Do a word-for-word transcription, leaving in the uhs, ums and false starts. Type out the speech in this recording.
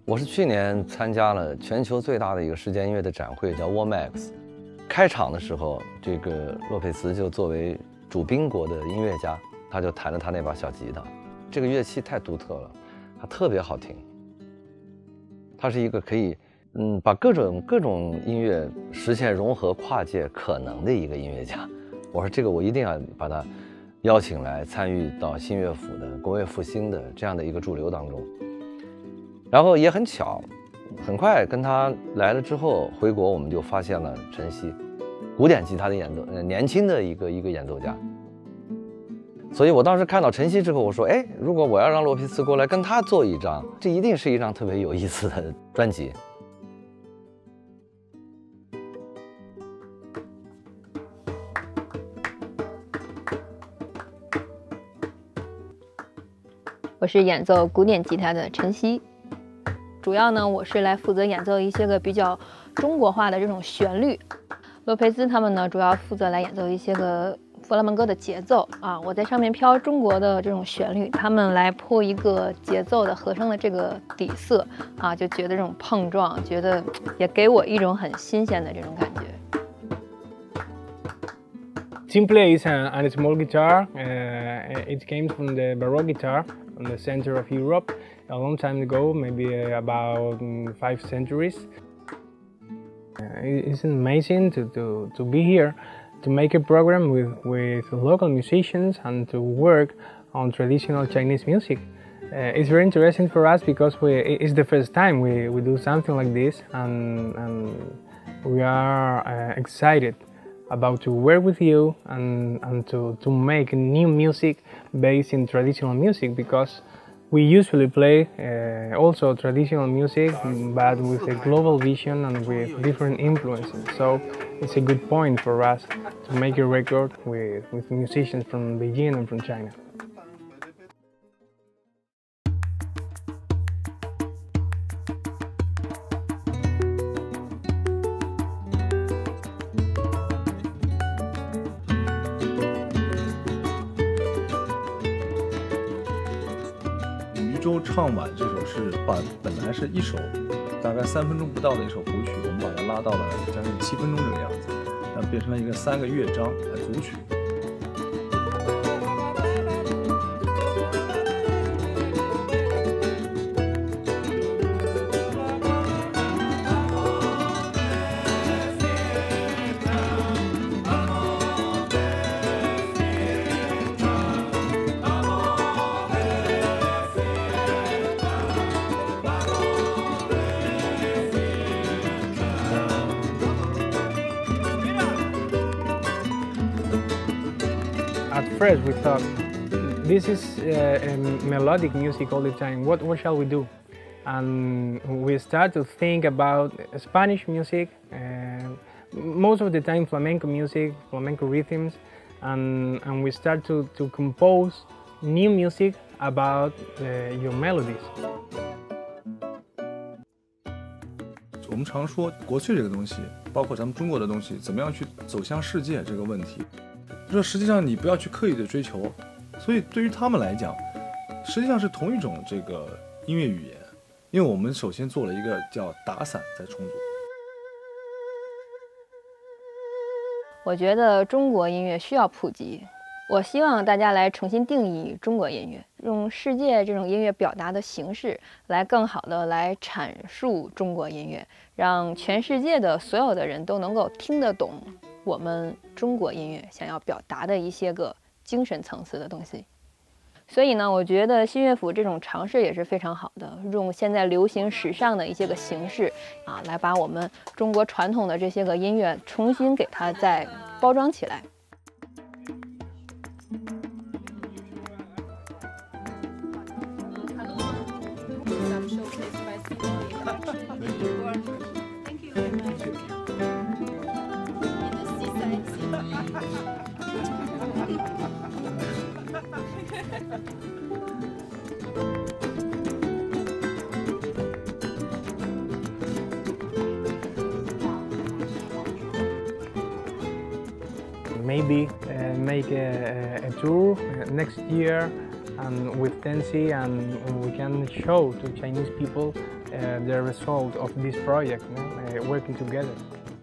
我是去年参加了全球最大的一个世界音乐的展会，叫 Warmax。开场的时候，这个洛佩兹就作为主宾国的音乐家，他就弹了他那把小吉他。这个乐器太独特了，它特别好听。它是一个可以，嗯，把各种各种音乐实现融合跨界可能的一个音乐家。我说这个我一定要把他邀请来参与到新乐府的国乐复兴的这样的一个驻留当中。然后也很巧，很快跟他来了之后回国，我们就发现了陈曦，古典吉他的演奏，呃，年轻的一个一个演奏家。所以我当时看到陈曦之后，我说，哎，如果我要让洛佩兹过来跟他做一张，这一定是一张特别有意思的专辑。 我是演奏古典吉他的陈曦。主要呢，我是来负责演奏一些个比较中国化的这种旋律，洛佩兹他们呢主要负责来演奏一些个佛朗门戈的节奏啊，我在上面飘中国的这种旋律，他们来铺一个节奏的和声的这个底色啊，就觉得这种碰撞，觉得也给我一种很新鲜的这种感觉。 Simply is a, a small guitar. Uh, it came from the Baroque guitar from the center of Europe a long time ago, maybe about five centuries. Uh, it's amazing to, to, to be here, to make a program with, with local musicians and to work on traditional Chinese music. Uh, it's very interesting for us because we, it's the first time we, we do something like this, and, and we are uh, excited about to work with you and, and to, to make new music based in traditional music, because we usually play uh, also traditional music, but with a global vision and with different influences. So it's a good point for us to make a record with, with musicians from Beijing and from China. Yuzhou Changwan 这首是把本来是一首大概三分钟不到的一首谱曲，我们把它拉到了将近七分钟这个样子，然后变成了一个三个乐章的组曲。 At first we thought, this is uh, um, melodic music all the time, what, what shall we do? And we start to think about Spanish music, uh, most of the time flamenco music, flamenco rhythms, and, and we start to, to compose new music about uh, your melodies. 我们常说国粹这个东西，包括咱们中国的东西，怎么样去走向世界这个问题。这实际上你不要去刻意的追求，所以对于他们来讲，实际上是同一种这个音乐语言。因为我们首先做了一个叫打散再重组。 我觉得中国音乐需要普及，我希望大家来重新定义中国音乐，用世界这种音乐表达的形式来更好的来阐述中国音乐，让全世界的所有的人都能够听得懂我们中国音乐想要表达的一些个精神层次的东西。所以呢，我觉得新乐府这种尝试也是非常好的，用现在流行时尚的一些个形式啊，来把我们中国传统的这些个音乐重新给它再包装起来。 Maybe uh, make a, a tour next year and with Chen Xi, and we can show to Chinese people uh, the result of this project, no? uh, working together.